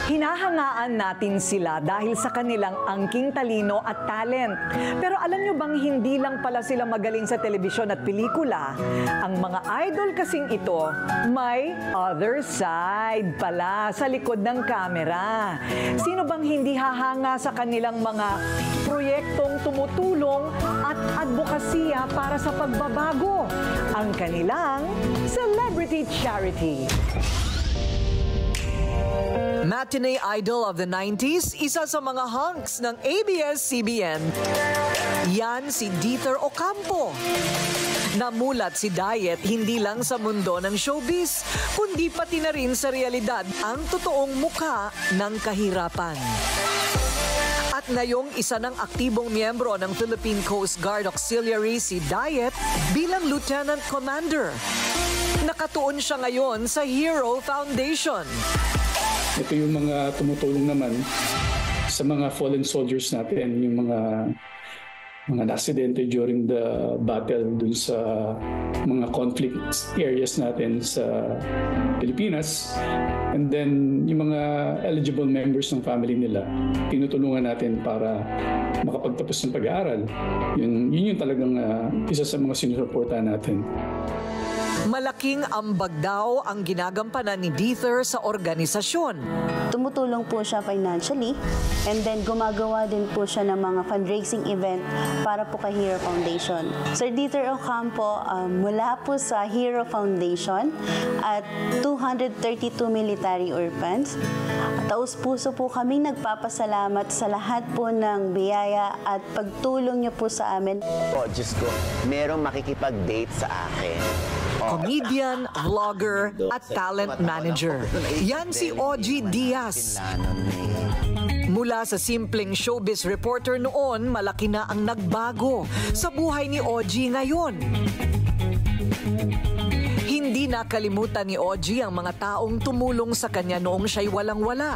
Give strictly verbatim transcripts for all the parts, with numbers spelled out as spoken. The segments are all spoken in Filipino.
Hinahangaan natin sila dahil sa kanilang angking talino at talent. Pero alam nyo bang hindi lang pala sila magaling sa telebisyon at pelikula? Ang mga idol kasing ito, may other side pala sa likod ng kamera. Sino bang hindi hahanga sa kanilang mga proyektong tumutulong at advokasya para sa pagbabago? Ang kanilang celebrity charity. Matinee idol of the nineties, isa sa mga hunks ng A B S C B N. Yan si Dieter Ocampo. Namulat si Diet hindi lang sa mundo ng showbiz, kundi pati na rin sa realidad ang totoong mukha ng kahirapan. At ngayong isa ng aktibong miyembro ng Philippine Coast Guard Auxiliary si Diet bilang Lieutenant Commander. Nakatuon siya ngayon sa Hero Foundation. Ito yung mga tumutulong naman sa mga fallen soldiers natin, yung mga mga na-aksidente during the battle dun sa mga conflict areas natin sa Pilipinas. And then yung mga eligible members ng family nila, tinutulungan natin para makapagtapos ng pag-aaral. Yun, yun yung talagang uh, isa sa mga sinusuportahan natin. Malaking ambag daw ang ginagampanan ni Dieter sa organisasyon. Tumutulong po siya financially and then gumagawa din po siya ng mga fundraising event para po kay Hero Foundation. Sir Dieter Ocampo, um, mula po sa Hero Foundation at two hundred thirty-two military orphans, taus-puso po kaming nagpapasalamat sa lahat po ng biyaya at pagtulong niyo po sa amin. Oh, Diyos ko, merong makikipag-date sa akin. Comedian, vlogger, at talent manager. Yan si Ogie Diaz. Mula sa simpleng showbiz reporter noon, malaki na ang nagbago sa buhay ni Ogie ngayon. Hindi nakalimutan ni Ogie ang mga taong tumulong sa kanya noong siya'y walang-wala.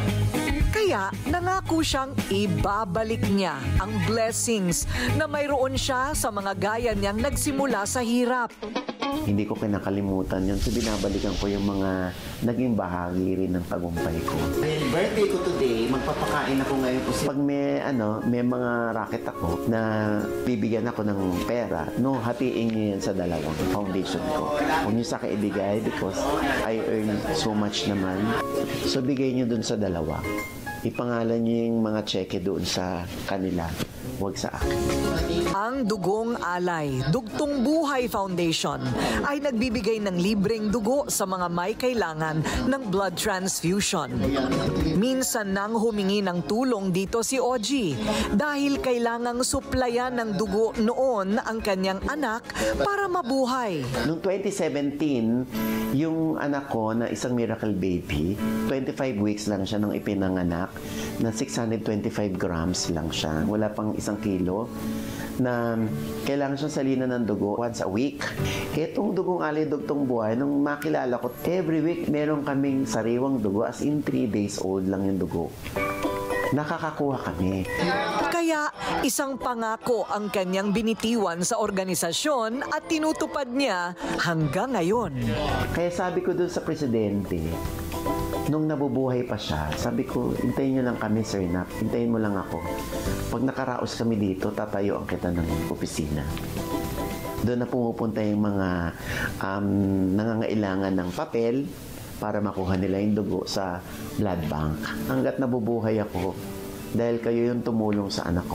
Kaya nangako siyang ibabalik niya ang blessings na mayroon siya sa mga gaya niyang nagsimula sa hirap. Hindi ko kinakalimutan yun. So binabalikan ko yung mga naging bahagi rin ng tagumpay ko. Dahil birthday ko today, magpapakain ako ngayon. Pag may, ano, may mga racket ako na bibigyan ako ng pera, no, hatiin niyo yan sa dalawang foundation ko. Huwag niyo sa akin ibigay because I earn so much naman. So bigay niyo dun sa dalawa. Ipangalan niyo yung mga cheque doon sa kanila. Huwag sa akin. Ang Dugong Alay, Dugtong Buhay Foundation ay nagbibigay ng libreng dugo sa mga may kailangan ng blood transfusion. Minsan nang humingi ng tulong dito si Ogie dahil kailangang suplayan ng dugo noon ang kanyang anak para mabuhay. Noong twenty seventeen, yung anak ko na isang miracle baby, twenty-five weeks lang siya nung ipinanganak, na six hundred twenty-five grams lang siya. Wala pang isang kilo na kailangan siyang salinan ng dugo once a week. Itong Dugong Alay, Dugtong Buhay, nung makilala ko, every week meron kaming sariwang dugo, as in three days old lang yung dugo. Nakakakuha kami. Kaya isang pangako ang kanyang binitiwan sa organisasyon at tinutupad niya hanggang ngayon. Kaya sabi ko dun sa presidente, nung nabubuhay pa siya, sabi ko, hintayin niyo lang kami, Sir Nap. Hintayin mo lang ako. Pag nakaraos kami dito, tatayuan kita ng opisina. Doon na pumupunta yung mga um, nangangailangan ng papel para makuha nila yung dugo sa blood bank. Hanggat nabubuhay ako, dahil kayo yung tumulong sa anak ko,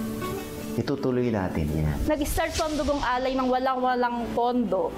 itutuloy natin yan. Nag-start po ang Dugong Alay ng walang-walang pondo.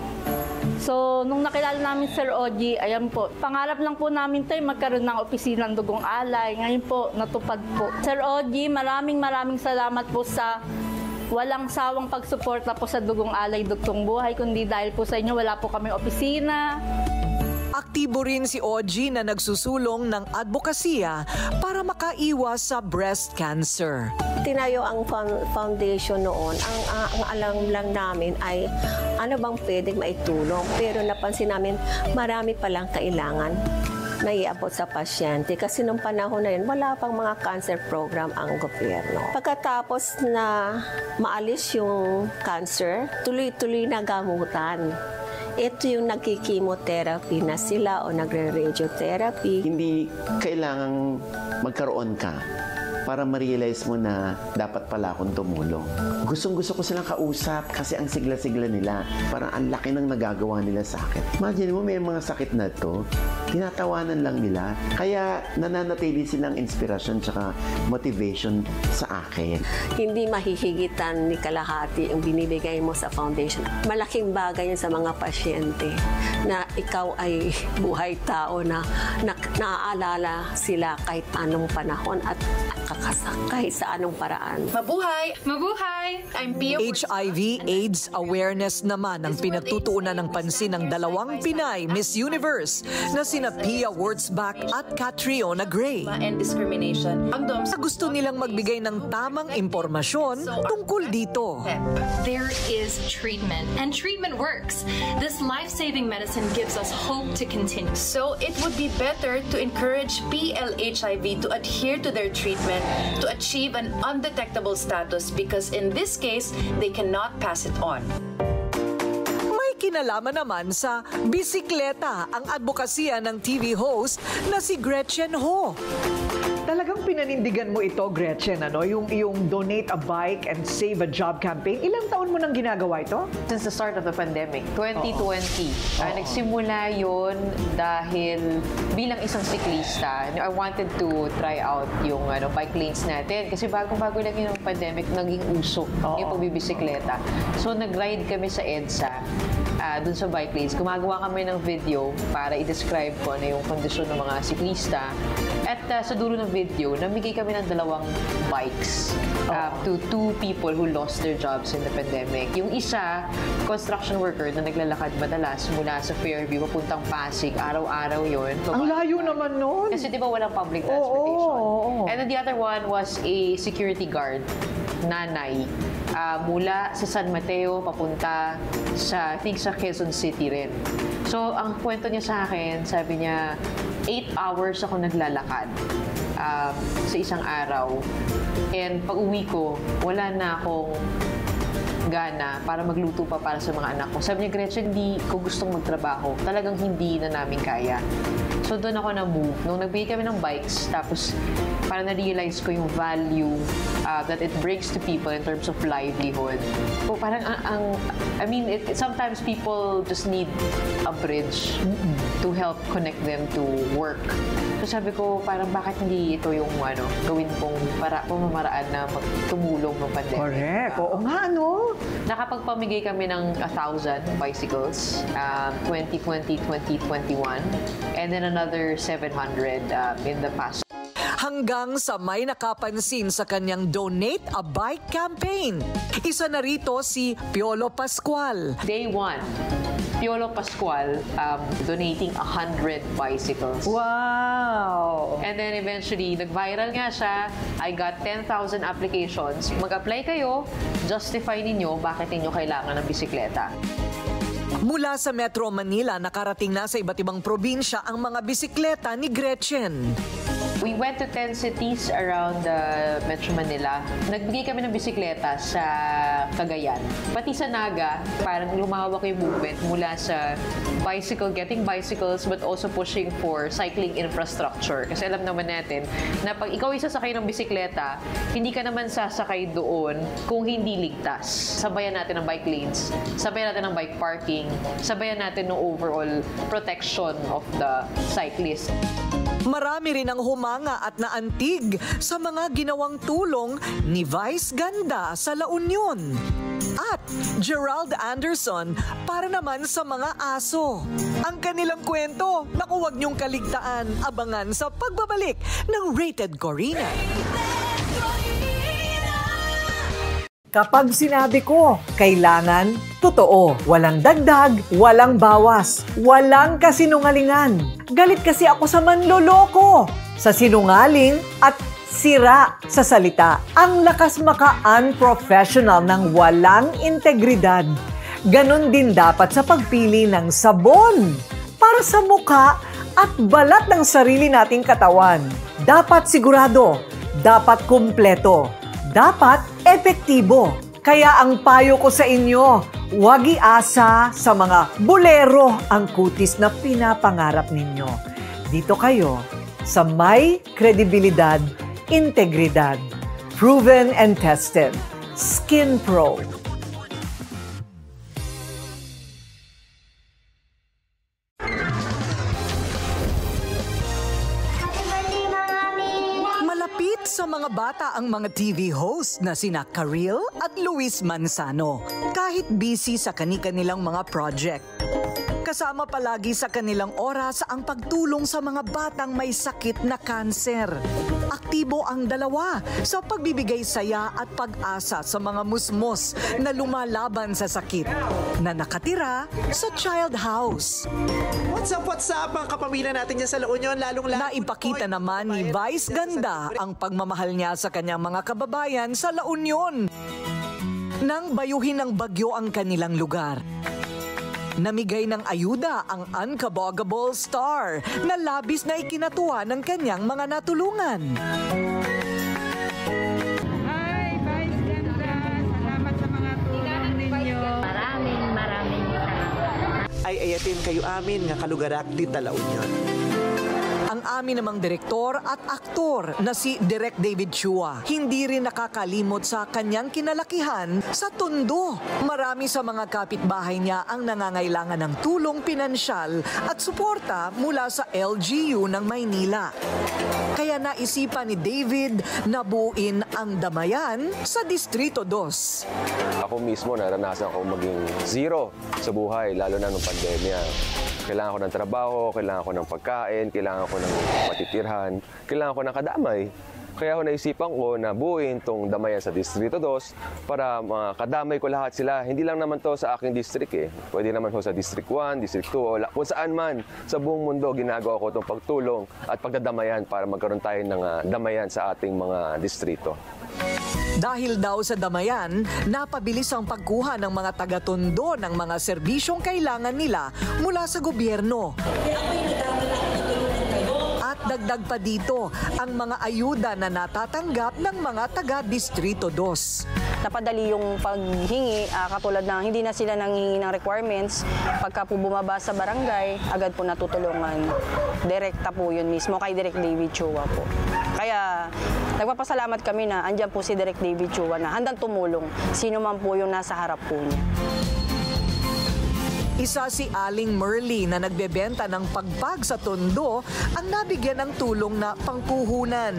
So, nung nakilala namin Sir Ogie, ayan po, pangarap lang po namin tayo magkaroon ng opisina ng Dugong Alay. Ngayon po, natupad po. Sir Ogie, maraming maraming salamat po sa walang sawang pagsuporta po sa Dugong Alay, Dugtong Buhay. Kundi dahil po sa inyo, wala po kami opisina. Aktibo rin si Ogie na nagsusulong ng advokasya para makaiwas sa breast cancer. Tinayo ang foundation noon. Ang, ang, ang alam lang namin ay ano bang pwedeng maitulong. Pero napansin namin marami palang kailangan na iabot sa pasyente. Kasi nung panahon na yun, wala pang mga cancer program ang gobyerno. Pagkatapos na maalis yung cancer, tuloy-tuloy na gamutan. ito yung nagki-chemotherapy na sila o nagre-radiotherapy. Hindi kailangang magkaroon ka para ma-realize mo na dapat pala akong tumulong. Gustong-gusto ko silang kausap kasi ang sigla-sigla nila. Parang ang laki ng nagagawa nila sa akin. Imagine mo, may mga sakit na to, tinatawanan lang nila. Kaya nananatili silang inspirasyon tsaka motivation sa akin. Hindi mahihigitan ni kalahati yung binibigay mo sa foundation. Malaking bagay yun sa mga pasyente na ikaw ay buhay tao na, na naaalala sila kahit anong panahon at kakasakay sa anong paraan. Mabuhay! Mabuhay! I'm Pia. H I V AIDS awareness naman ang pinagtutuunan ng pansin ng dalawang Pinay Miss Universe na sina Pia Wurtzbach at Catriona Gray. And discrimination. Gusto nilang magbigay ng tamang impormasyon tungkol dito. There is treatment, and treatment works. This life-saving medicine gives us hope to continue. So it would be better to encourage P L H I V to adhere to their treatment to achieve an undetectable status because in this case, they cannot pass it on. May kinalaman naman sa bisikleta ang advokasya ng T V host na si Gretchen Ho. Talagang pinanindigan mo ito, Gretchen, ano? Yung, yung Donate a Bike and Save a Job campaign. Ilang taon mo nang ginagawa ito? Since the start of the pandemic, twenty twenty. Uh, nagsimula yun dahil bilang isang siklista, I wanted to try out yung ano, bike lanes natin. Kasi bagong-bago lang yung pandemic, naging uso oh. yung pagbibisikleta. So, nag-ride kami sa EDSA. Uh, dun sa bike lanes, gumagawa kami ng video para i-describe ko ano yung kondisyon ng mga siklista. At uh, sa dulo ng video, namigay kami ng dalawang bikes uh, to two people who lost their jobs in the pandemic. Yung isa, construction worker na naglalakad madalas mula sa Fairview papuntang Pasig. Araw-araw yun. Ang layo naman nun. Kasi di ba walang public transportation. Oo, oo, oo. And then the other one was a security guard, nanay. Uh, mula sa San Mateo papunta sa, I think sa Quezon City rin. So, ang kwento niya sa akin, sabi niya, eight hours ako naglalakad um, sa isang araw. And pag uwi ko, wala na akong gana para magluto pa para sa mga anak ko. Sabi niya, Gretchen, hindi ko gustong magtrabaho. Talagang hindi na namin kaya. So, doon ako na-move. Nung nagbigay kami ng bikes, tapos parang na-realize ko yung value uh, that it brings to people in terms of livelihood. So, parang ang, ang I mean, it, it, sometimes people just need a bridge mm-hmm. to help connect them to work. So, sabi ko, parang bakit hindi ito yung ano, gawin kong para, pamamaraan na tumulong ng pandemic. Correct. Oo nga, no? Nakapagpamigay kami ng one thousand bicycles, um, twenty twenty, twenty twenty-one, and then another seven hundred um, in the past. Hanggang sa may nakapansin sa kanyang Donate a Bike campaign. Isa na rito si Piolo Pascual. Day one, Piolo Pascual um, donating one hundred bicycles. Wow! And then eventually, nag-viral nga siya. I got ten thousand applications. Mag-apply kayo, justify ninyo bakit ninyo kailangan ng bisikleta. Mula sa Metro Manila, nakarating na sa iba't ibang probinsya ang mga bisikleta ni Gretchen. We went to ten cities around uh, Metro Manila. Nagbigay kami ng bisikleta sa Cagayan. Pati sa Naga, parang lumawak yung movement mula sa bicycle, getting bicycles, but also pushing for cycling infrastructure. Kasi alam naman natin na pag ikaw isasakay ng bisikleta, hindi ka naman sasakay doon kung hindi ligtas. Sabayan natin ng bike lanes, sabayan natin ng bike parking, sabayan natin ng overall protection of the cyclist. Marami rin ang humanga at naantig sa mga ginawang tulong ni Vice Ganda sa La Union at Gerald Anderson para naman sa mga aso. Ang kanilang kwento, naku, huwag niyong kaligtaan, abangan sa pagbabalik ng Rated Corina. Kapag sinabi ko, kailangan, totoo. Walang dagdag, walang bawas, walang kasinungalingan. Galit kasi ako sa manloloko, sa sinungaling at sira sa salita. Ang lakas maka-unprofessional ng walang integridad. Ganon din dapat sa pagpili ng sabon para sa mukha at balat ng sarili nating katawan. Dapat sigurado, dapat kumpleto, dapat epektibo. Kaya ang payo ko sa inyo, Huwag iasa sa mga bolero ang kutis na pinapangarap ninyo. Dito kayo sa may kredibilidad, integridad, proven and tested. Skin Pro. Malapit sa mga bata ang mga T V host na sina Karil at Luis Manzano. Kahit busy sa kani-kanilang mga project. Kasama palagi sa kanilang oras ang pagtulong sa mga batang may sakit na kanser. Aktibo ang dalawa sa pagbibigay saya at pag-asa sa mga musmos na lumalaban sa sakit na nakatira sa child house. What's up, what's up mga kapamilya natin dyan sa La Union, lalong-lalo. Naipakita naman ni Vice Ganda ang pagmamahal niya sa kanyang mga kababayan sa La Union. Nang bayuhin ng bagyo ang kanilang lugar. Namigay ng ayuda ang unkabogable star na labis na ikinatuwa ng kanyang mga natulungan. Hi, Vice Ganda. Salamat sa mga tulong ninyo. Maraming, maraming salamat. Ay ayatin kayo amin nga kalugarak di La Union. Ang amin namang direktor at aktor na si Direk David Chua, hindi rin nakakalimot sa kanyang kinalakihan sa Tondo. Marami sa mga kapitbahay niya ang nangangailangan ng tulong pinansyal at suporta mula sa L G U ng Maynila. Kaya naisipan ni David na buuin ang damayan sa Distrito dos. Ako mismo naranasan ko maging zero sa buhay, lalo na nung pandemya. Kailangan ko ng trabaho, kailangan ko ng pagkain, kailangan ko ng matitirhan, kailangan ko ng kadamay. Kaya ako naisipan ko na buuin tong damayan sa Distrito dos para makadamay ko lahat sila. Hindi lang naman to sa aking district eh. Pwede naman ho sa District one, District two, o kung saan man sa buong mundo ginagawa ko itong pagtulong at pagdadamayan para magkaroon tayo ng uh, damayan sa ating mga distrito. Dahil daw sa damayan, napabilis ang pagkuha ng mga taga-Tondo ng mga serbisyong kailangan nila mula sa gobyerno. At dagdag pa dito ang mga ayuda na natatanggap ng mga taga-Distrito dos. Napadali yung paghingi, uh, katulad na hindi na sila nanghingi ng requirements. Pagka po bumaba sa barangay, agad po natutulungan. Direkta po yun mismo kay Direk David Chua po. Kaya nagpapasalamat kami na andyan po si Direk David Chua na handang tumulong sino man po yung nasa harap po niya. Isa si Aling Merly na nagbebenta ng pagpag sa Tondo ang nabigyan ng tulong na pangpuhunan.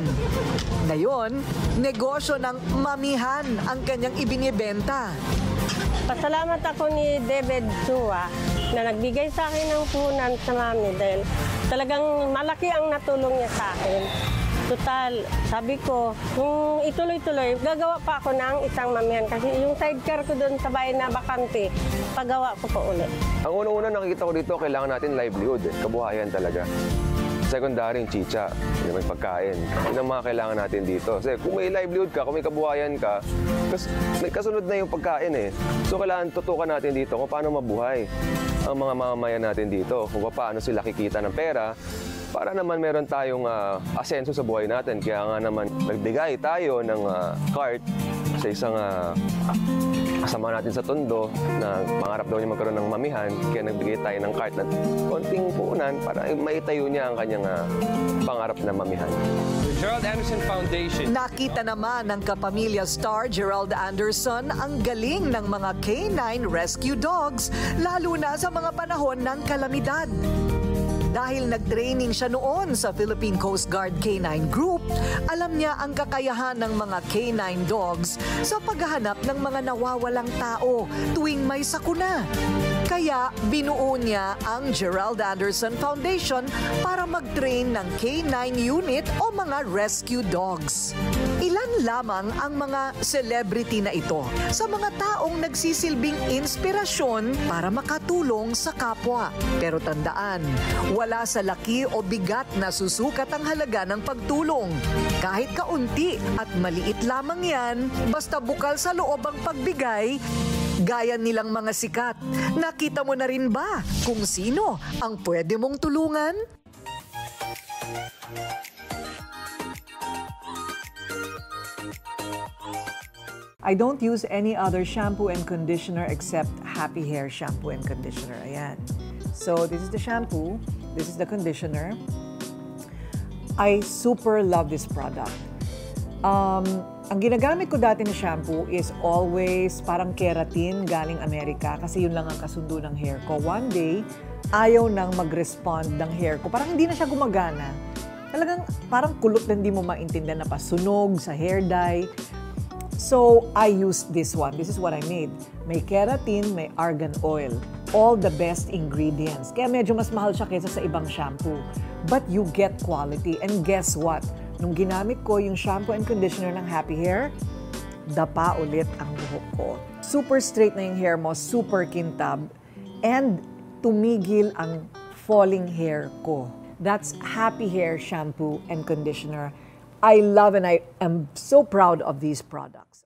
Ngayon, negosyo ng mamihan ang kanyang ibinibenta. Pasalamat ako ni David Chua na nagbigay sa akin ng puhunan sa mami dahil talagang malaki ang natulong niya sa akin. Total, sabi ko, kung ituloy-tuloy, gagawa pa ako ng isang mamihan kasi yung sidecar ko doon sa bahay na bakante, pagawa ko pa ulit. Ang unang-una nakikita ko dito, kailangan natin livelihood, eh. Kabuhayan talaga. Secondary, chicha, yun may pagkain. Yun ang mga kailangan natin dito. Kasi kung may livelihood ka, kung may kabuhayan ka, kasi may kasunod na yung pagkain eh. So kailangan tutukan natin dito kung paano mabuhay ang mga mamamayan natin dito, kung paano sila kikita ng pera, para naman meron tayong uh, asenso sa buhay natin. Kaya nga naman nagbigay tayo ng uh, cart sa isang uh, kasama natin sa Tondo na pangarap daw niya magkaroon ng mamihan. Kaya nagbigay tayo ng cart na konting puunan para maitayo niya ang kanyang uh, pangarap na mamihan. The Gerald Anderson Foundation. Nakita naman ng kapamilya star Gerald Anderson ang galing ng mga K nine rescue dogs lalo na sa mga panahon ng kalamidad. Dahil nag-training siya noon sa Philippine Coast Guard K nine Group, alam niya ang kakayahan ng mga K nine dogs sa paghahanap ng mga nawawalang tao tuwing may sakuna. Kaya binuo niya ang Gerald Anderson Foundation para mag-train ng K nine unit o mga rescue dogs. Ilan lamang ang mga celebrity na ito sa mga taong nagsisilbing inspirasyon para makatulong sa kapwa. Pero tandaan, wala sa laki o bigat na susukat ang halaga ng pagtulong. Kahit kaunti at maliit lamang yan, basta bukal sa loob ang pagbigay, gaya nilang mga sikat. Nakita mo na rin ba kung sino ang pwede mong tulungan? I don't use any other shampoo and conditioner except Happy Hair Shampoo and Conditioner. Ayan. So, this is the shampoo. This is the conditioner. I super love this product. Um, ang ginagamit ko dati na shampoo is always parang keratin galing Amerika kasi yun lang ang kasundo ng hair ko. One day, ayaw nang mag-respond ng hair ko. Parang hindi na siya gumagana. Talagang parang kulot na hindi mo maintindihan na pasunog sa hair dye. So, I used this one. This is what I made. May keratin, may argan oil. All the best ingredients. Kaya medyo mas mahal siya kaysa sa ibang shampoo. But you get quality. And guess what? Nung ginamit ko yung shampoo and conditioner ng Happy Hair, dapa ulit ang buhok ko. Super straight na yung hair mo, super kintab, and tumigil ang falling hair ko. That's Happy Hair Shampoo and Conditioner. I love and I am so proud of these products.